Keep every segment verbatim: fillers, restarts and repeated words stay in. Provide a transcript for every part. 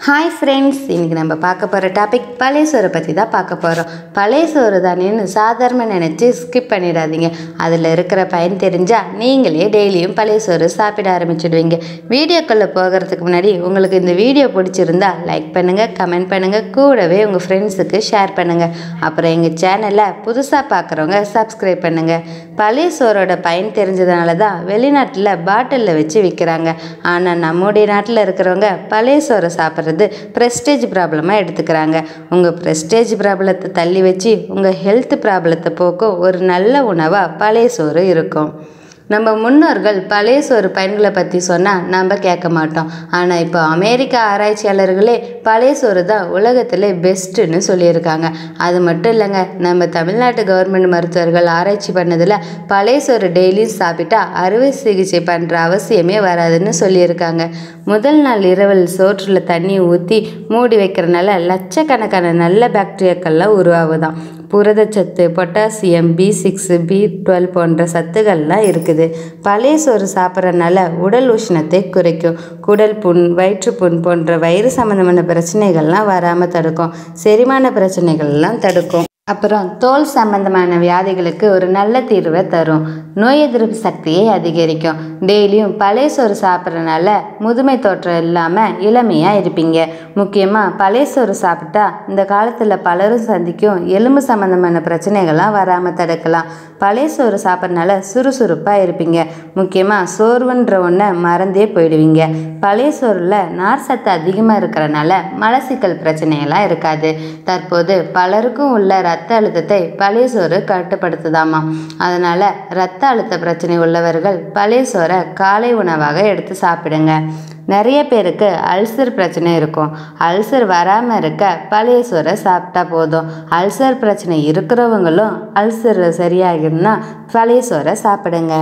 Hi friends, இன்றைக்கி நம்ம பார்க்க போகிற டாபிக் பழைய சோறை பற்றி தான் பார்க்க போகிறோம். பழைய சோறு தானேன்னு சாதாரண நினச்சி ஸ்கிப் பண்ணிடாதீங்க. அதில் இருக்கிற பயன் தெரிஞ்சால் நீங்களே டெய்லியும் பழைய சோறு சாப்பிட ஆரம்பிச்சிடுவீங்க. வீடியோக்குள்ளே போகிறதுக்கு முன்னாடி உங்களுக்கு இந்த வீடியோ பிடிச்சிருந்தா லைக் பண்ணுங்கள், கமெண்ட் பண்ணுங்கள், கூடவே உங்கள் ஃப்ரெண்ட்ஸுக்கு ஷேர் பண்ணுங்கள். அப்புறம் எங்கள் சேனலை புதுசாக பார்க்குறவங்க சப்ஸ்கிரைப் பண்ணுங்கள். பழைய சோறோட பயன் தெரிஞ்சதுனால தான் வெளிநாட்டில் பாட்டிலில் வச்சு விற்கிறாங்க. ஆனால் நம்முடைய நாட்டில் இருக்கிறவங்க பழைய சோறை சாப்பிட்றது ப்ரெஸ்டேஜ் ப்ராப்ளமாக எடுத்துக்கிறாங்க. உங்கள் ப்ரெஸ்டேஜ் ப்ராப்ளத்தை தள்ளி வச்சு உங்கள் ஹெல்த் ப்ராப்ளத்தை போக்கும் ஒரு நல்ல உணவாக பழைய சோறு இருக்கும். நம்ம முன்னோர்கள் பழைய சோறு பயன்களை பற்றி சொன்னால் நம்ம கேட்க மாட்டோம். ஆனால் இப்போ அமெரிக்க ஆராய்ச்சியாளர்களே பழைய சோறு தான் உலகத்திலே பெஸ்ட்டுன்னு சொல்லியிருக்காங்க. அது மட்டும் இல்லைங்க, நம்ம தமிழ்நாட்டு கவர்மெண்ட் மருத்துவர்கள் ஆராய்ச்சி பண்ணதில் பழைய சோறு டெய்லியும் சாப்பிட்டா அறுவை சிகிச்சை பண்ணுற அவசியமே வராதுன்னு சொல்லியிருக்காங்க. முதல் நாள் இரவில் சோற்றில் தண்ணி ஊற்றி மூடி வைக்கிறனால லட்சக்கணக்கான நல்ல பாக்டீரியாக்கள்லாம் உருவாகுதான். புரதச்சத்து, potassium, B six, B twelve போன்ற சத்துக்கள்லாம் இருக்குது. பழைய சோறு சாப்பிட்றதுனால உடல் உஷ்ணத்தை குறைக்கும். குடல் புண், வயிற்றுப்புண் போன்ற வயிறு சம்மந்தமான பிரச்சனைகள்லாம் வராமல் தடுக்கும். செரிமான பிரச்சனைகள்லாம் தடுக்கும். அப்புறம் தோல் சம்பந்தமான வியாதிகளுக்கு ஒரு நல்ல தீர்வை தரும். நோய் எதிர்ப்பு சக்தியை அதிகரிக்கும். டெய்லியும் பழைய சோறு சாப்பிட்றதுனால முதுமை தோற்றம் இல்லாமல் இளமையாக இருப்பீங்க. முக்கியமாக பழைய சோறு சாப்பிட்டா இந்த காலத்தில் பலரும் சந்திக்கும் எலும்பு சம்பந்தமான பிரச்சனைகள்லாம் வராமல் தடுக்கலாம். பழைய சோறு சாப்பிட்றதுனால சுறுசுறுப்பாக இருப்பீங்க. முக்கியமாக சோர்வுன்ற ஒன்றை மறந்தே போயிடுவீங்க. பழைய சோறில் நார் சத்து அதிகமாக இருக்கிறனால மலச்சிக்கல் பிரச்சனையெல்லாம் இருக்காது. தற்போது பலருக்கும் உள்ள ரத்த அழுத்தத்தை பழைய சோறு கட்டுப்படுத்துதாமா. அதனால் ரத்த அழுத்த பிரச்சனை உள்ளவர்கள் பழைய சோறை காலை உணவாக எடுத்து சாப்பிடுங்க. நிறைய பேருக்கு அல்சர் பிரச்சனை இருக்கும். அல்சர் வராமல் இருக்க பழைய சோறை சாப்பிட்டா போதும். அல்சர் பிரச்சனை இருக்கிறவங்களும் அல்சர் சரியாகிடும்னா பழைய சோறை சாப்பிடுங்க.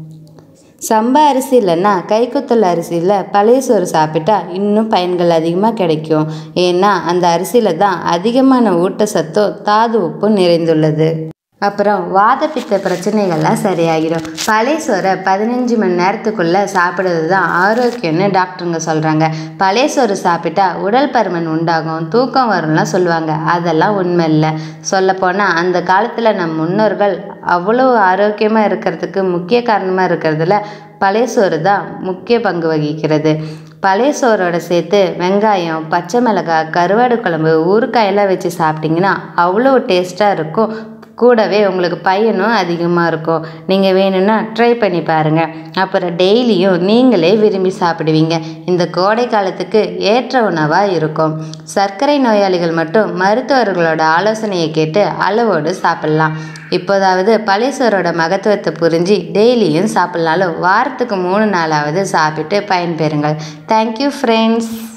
சம்பா அரிசி இல்லைன்னா கைக்குத்தல் அரிசியில் பழைய சோறு சாப்பிட்டா இன்னும் பயன்கள் அதிகமாக கிடைக்கும். ஏன்னா அந்த அரிசியில் தான் அதிகமான ஊட்டச்சத்தும் தாது உப்பும் நிறைந்துள்ளது. அப்புறம் வாதப்பித்த பிரச்சனைகள்லாம் சரியாகிடும். பழைய சோறை பதினஞ்சு மணி நேரத்துக்குள்ளே சாப்பிட்றது தான் ஆரோக்கியம்னு டாக்டருங்க சொல்கிறாங்க. பழைய சோறு சாப்பிட்டா உடல் பருமன் உண்டாகும், தூக்கம் வரும்லாம் சொல்லுவாங்க. அதெல்லாம் உண்மை இல்லை. சொல்லப்போனால் அந்த காலத்தில் நம் முன்னோர்கள் அவ்வளோ ஆரோக்கியமாக இருக்கிறதுக்கு முக்கிய காரணமாக இருக்கிறதுல பழைய சோறு தான் முக்கிய பங்கு வகிக்கிறது. பழைய சோறோட சேர்த்து வெங்காயம், பச்சை மிளகாய், கருவாடு குழம்பு, ஊறுகாயெல்லாம் வச்சு சாப்பிட்டிங்கன்னா அவ்வளோ டேஸ்ட்டாக இருக்கும். கூடவே உங்களுக்கு பயனும் அதிகமாக இருக்கும். நீங்கள் வேணும்னா ட்ரை பண்ணி பாருங்கள். அப்புறம் டெய்லியும் நீங்களே விரும்பி சாப்பிடுவீங்க. இந்த கோடை காலத்துக்கு ஏற்ற உணவாக இருக்கும். சர்க்கரை நோயாளிகள் மட்டும் மருத்துவர்களோட ஆலோசனையை கேட்டு அளவோடு சாப்பிட்லாம். இப்போதாவது பழைய சோறோட மகத்துவத்தை புரிஞ்சு டெய்லியும் சாப்பிட்னாலும் வாரத்துக்கு மூணு நாளாவது சாப்பிட்டு பயன்பெறுங்கள். Thank you friends.